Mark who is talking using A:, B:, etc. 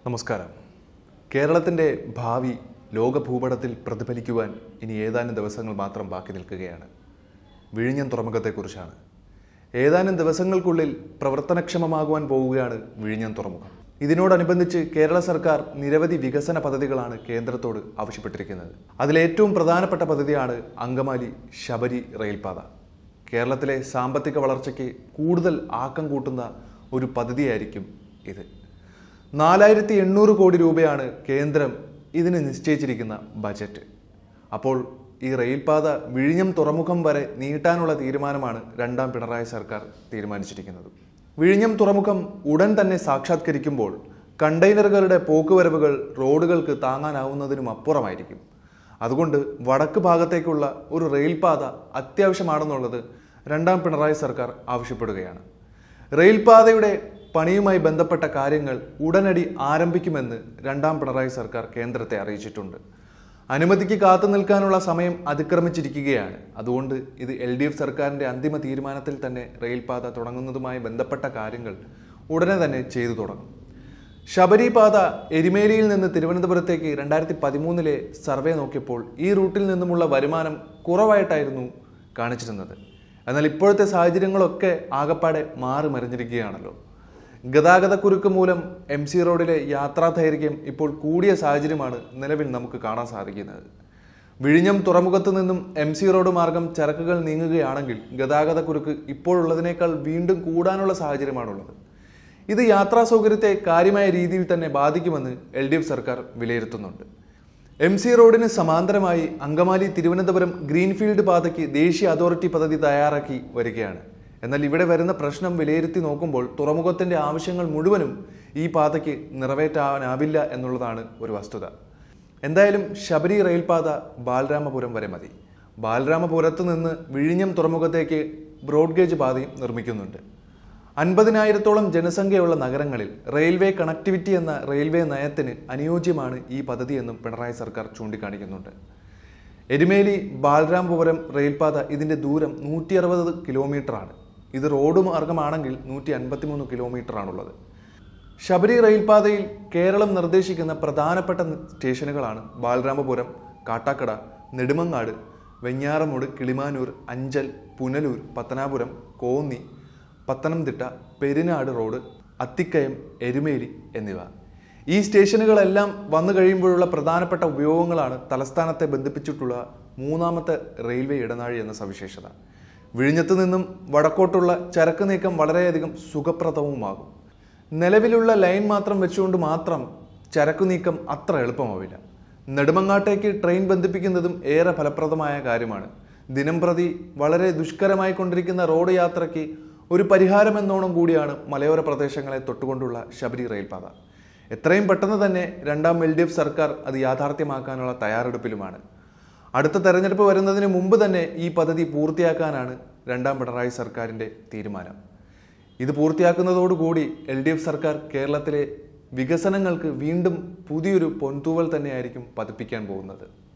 A: നമസ്കാരം. കേരളത്തിൻ്റെ ഭാവി ലോക ഭൂപടത്തിൽ പ്രതിഫലിക്കുവാൻ ഇനി ഏതാനും ദിവസങ്ങൾ മാത്രം ബാക്കി നിൽക്കുകയാണ്. വിഴിഞ്ഞം തുറമുഖത്തെക്കുറിച്ചാണ്. ഏതാനും ദിവസങ്ങൾക്കുള്ളിൽ പ്രവർത്തനക്ഷമമാകുവാൻ പോവുകയാണ് വിഴിഞ്ഞം തുറമുഖം. ഇതിനോടനുബന്ധിച്ച് കേരള സർക്കാർ നിരവധി വികസന പദ്ധതികളാണ് കേന്ദ്രത്തോട് ആവശ്യപ്പെട്ടിരിക്കുന്നത്. അതിലേറ്റവും പ്രധാനപ്പെട്ട പദ്ധതിയാണ് അങ്കമാലി ശബരി റെയിൽപാത. കേരളത്തിലെ സാമ്പത്തിക വളർച്ചയ്ക്ക് കൂടുതൽ ആക്കം കൂട്ടുന്ന ഒരു പദ്ധതിയായിരിക്കും ഇത്. 4800 കോടി രൂപയാണ് കേന്ദ്രം ഇതിന് നിശ്ചയിച്ചിരിക്കുന്ന ബജറ്റ്. അപ്പോൾ ഈ റെയിൽപാത വിഴിഞ്ഞം തുറമുഖം വരെ നീട്ടാനുള്ള തീരുമാനമാണ് രണ്ടാം പിണറായി സർക്കാർ തീരുമാനിച്ചിരിക്കുന്നത്. വിഴിഞ്ഞം തുറമുഖം ഉടൻ തന്നെ സാക്ഷാത്കരിക്കുമ്പോൾ കണ്ടെയ്നറുകളുടെ പോക്കുവരവുകൾ റോഡുകൾക്ക് താങ്ങാനാവുന്നതിനും അപ്പുറമായിരിക്കും. അതുകൊണ്ട് വടക്ക് ഭാഗത്തേക്കുള്ള ഒരു റെയിൽപാത അത്യാവശ്യമാണെന്നുള്ളത് രണ്ടാം പിണറായി സർക്കാർ ആവശ്യപ്പെടുകയാണ്. റെയിൽപാതയുടെ പണിയുമായി ബന്ധപ്പെട്ട കാര്യങ്ങൾ ഉടനടി ആരംഭിക്കുമെന്ന് രണ്ടാം പിണറായി സർക്കാർ കേന്ദ്രത്തെ അറിയിച്ചിട്ടുണ്ട്. അനുമതിക്ക് കാത്തു നിൽക്കാനുള്ള സമയം അതിക്രമിച്ചിരിക്കുകയാണ്. അതുകൊണ്ട് ഇത് LDF സർക്കാരിൻ്റെ അന്തിമ തീരുമാനത്തിൽ തന്നെ റെയിൽപാത തുടങ്ങുന്നതുമായി ബന്ധപ്പെട്ട കാര്യങ്ങൾ ഉടനെ തന്നെ ചെയ്തു തുടങ്ങും. ശബരി പാത എരുമേലിയിൽ നിന്ന് തിരുവനന്തപുരത്തേക്ക് 2013 സർവേ നോക്കിയപ്പോൾ ഈ റൂട്ടിൽ നിന്നുമുള്ള വരുമാനം കുറവായിട്ടായിരുന്നു കാണിച്ചിരുന്നത്. എന്നാൽ ഇപ്പോഴത്തെ സാഹചര്യങ്ങളൊക്കെ ആകപ്പാടെ മാറി മറിഞ്ഞിരിക്കുകയാണല്ലോ. ഗതാഗതക്കുരുക്ക് മൂലം MC റോഡിലെ യാത്രാ ദൈർഘ്യം ഇപ്പോൾ കൂടിയ സാഹചര്യമാണ് നിലവിൽ നമുക്ക് കാണാൻ സാധിക്കുന്നത്. വിഴിഞ്ഞം തുറമുഖത്ത് നിന്നും MC റോഡ് മാർഗം ചരക്കുകൾ നീങ്ങുകയാണെങ്കിൽ ഗതാഗതക്കുരുക്ക് ഇപ്പോഴുള്ളതിനേക്കാൾ വീണ്ടും കൂടാനുള്ള സാഹചര്യമാണുള്ളത്. ഇത് യാത്രാ സൗകര്യത്തെ കാര്യമായ രീതിയിൽ തന്നെ ബാധിക്കുമെന്ന് LDF സർക്കാർ വിലയിരുത്തുന്നുണ്ട്. MC റോഡിന് സമാന്തരമായി അങ്കമാലി തിരുവനന്തപുരം ഗ്രീൻഫീൽഡ് പാതയ്ക്ക് ദേശീയ അതോറിറ്റി പദ്ധതി തയ്യാറാക്കി വരികയാണ്. എന്നാൽ ഇവിടെ വരുന്ന പ്രശ്നം വിലയിരുത്തി നോക്കുമ്പോൾ തുറമുഖത്തിൻ്റെ ആവശ്യങ്ങൾ മുഴുവനും ഈ പാതയ്ക്ക് നിറവേറ്റാനാവില്ല എന്നുള്ളതാണ് ഒരു വസ്തുത. എന്തായാലും ശബരി റെയിൽപാത ബാലരാമപുരം വരെ മതി. ബാലരാമപുരത്ത് നിന്ന് വിഴിഞ്ഞം തുറമുഖത്തേക്ക് ബ്രോഡ്ഗേജ് പാതയും നിർമ്മിക്കുന്നുണ്ട്. 50,000-ഓളം ജനസംഖ്യയുള്ള നഗരങ്ങളിൽ റെയിൽവേ കണക്ടിവിറ്റി എന്ന റെയിൽവേ നയത്തിന് അനുയോജ്യമാണ് ഈ പദ്ധതി എന്നും പിണറായി സർക്കാർ ചൂണ്ടിക്കാണിക്കുന്നുണ്ട്. എരുമേലി ബാലരാമപുരം റെയിൽപാത ഇതിൻ്റെ ദൂരം 160 കിലോമീറ്ററാണ്. ഇത് റോഡ് മാർഗമാണെങ്കിൽ 153 കിലോമീറ്ററാണുള്ളത്. ശബരി റെയിൽപാതയിൽ കേരളം നിർദ്ദേശിക്കുന്ന പ്രധാനപ്പെട്ട സ്റ്റേഷനുകളാണ് ബാലരാമപുരം, കാട്ടാക്കട, നെടുമങ്ങാട്, വെഞ്ഞാറമൂട്, കിളിമാനൂർ, അഞ്ചൽ, പുനലൂർ, പത്തനാപുരം, കോന്നി, പത്തനംതിട്ട, പെരിനാട് റോഡ്, അത്തിക്കയം, എരുമേലി എന്നിവ. ഈ സ്റ്റേഷനുകളെല്ലാം വന്നു കഴിയുമ്പോഴുള്ള പ്രധാനപ്പെട്ട ഉപയോഗങ്ങളാണ് തലസ്ഥാനത്തെ ബന്ധിപ്പിച്ചിട്ടുള്ള മൂന്നാമത്തെ റെയിൽവേ ഇടനാഴി എന്ന സവിശേഷത. വിഴിഞ്ഞത്ത് നിന്നും വടക്കോട്ടുള്ള ചരക്ക് നീക്കം വളരെയധികം സുഖപ്രദവുമാകും. നിലവിലുള്ള ലൈൻ മാത്രം വെച്ചുകൊണ്ട് മാത്രം ചരക്കു നീക്കം അത്ര എളുപ്പമാവില്ല. നെടുമങ്ങാട്ടേക്ക് ട്രെയിൻ ബന്ധിപ്പിക്കുന്നതും ഏറെ ഫലപ്രദമായ കാര്യമാണ്. ദിനംപ്രതി വളരെ ദുഷ്കരമായി കൊണ്ടിരിക്കുന്ന റോഡ് യാത്രയ്ക്ക് ഒരു പരിഹാരമെന്നോണം കൂടിയാണ് മലയോര പ്രദേശങ്ങളെ തൊട്ടുകൊണ്ടുള്ള ശബരി റെയിൽപാത. എത്രയും പെട്ടെന്ന് തന്നെ രണ്ടാം LDF സർക്കാർ അത് യാഥാർത്ഥ്യമാക്കാനുള്ള തയ്യാറെടുപ്പിലുമാണ്. അടുത്ത തെരഞ്ഞെടുപ്പ് വരുന്നതിന് മുമ്പ് തന്നെ ഈ പദ്ധതി പൂർത്തിയാക്കാനാണ് രണ്ടാം പിണറായി സർക്കാരിൻ്റെ തീരുമാനം. ഇത് പൂർത്തിയാക്കുന്നതോടുകൂടി LDF സർക്കാർ കേരളത്തിലെ വികസനങ്ങൾക്ക് വീണ്ടും പുതിയൊരു പൊൻതൂവൽ തന്നെയായിരിക്കും പതിപ്പിക്കാൻ പോകുന്നത്.